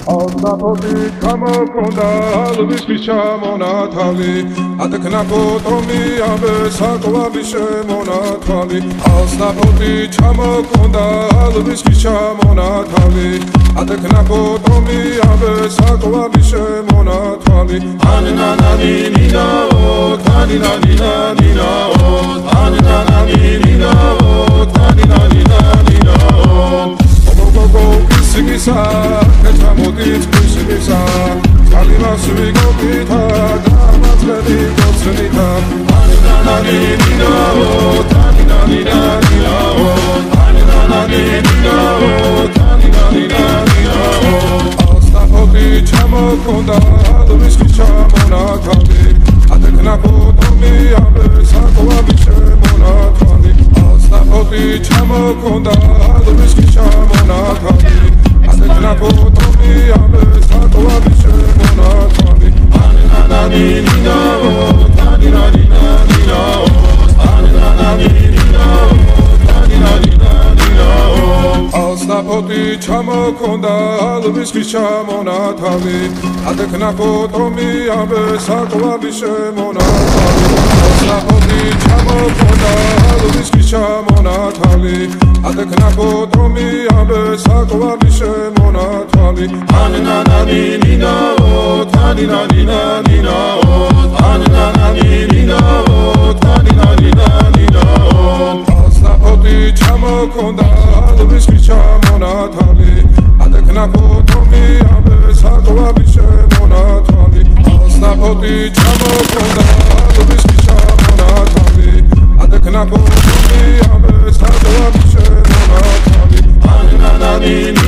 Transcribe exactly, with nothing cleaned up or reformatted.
Alnapoti ჩამოქონდა ალვისის ჩამონათალი ატკნა ფოტომი ამე საკვალი შემონათალი ალნაპoti ჩამოქონდა ალვისის ჩამონათალი ატკნა ფოტომი ამე საკვალი შემონათალი ანანანი ნინაო თანინანი ნინაო ანანანი ნინაო თანინანი ნინაო Sigisa, Ketamodit, Sigisa, Kalimas, Vigopita, Damas, Lady, Gotsenita, Ananani, Nino, Taninani, Nino, Ananani, Nino, Taninani, Nino, Alstapoti, Chamokonda, Luiski, Chamonatali, Ateknapo, Tomi, Abe, Sakwa, Bishemonatali, Alstapoti, Chamokonda, Luiski, Chamonatali. Napo tomi abe sakwa bishemonatali Ananani ninao taninani ninao Ananani ninao taninani ninao Alstapoti chamokonda alviski chamonatali Ateknapo tomi abe sakwa bishemonatali Alstapoti chamokonda alviski chamonatali Ateknapo tomi abe sakwa bishemonatali Ananani ninao taninani ninao Ananani ninao taninani ninao Alstapoti chamokonda alviski chamonatali Ateknapo tomi abe sakwa bishemonatali Alstapoti chamokonda alviski chamonatali Ateknapo tomi abe sakwa bishemonatali Ananani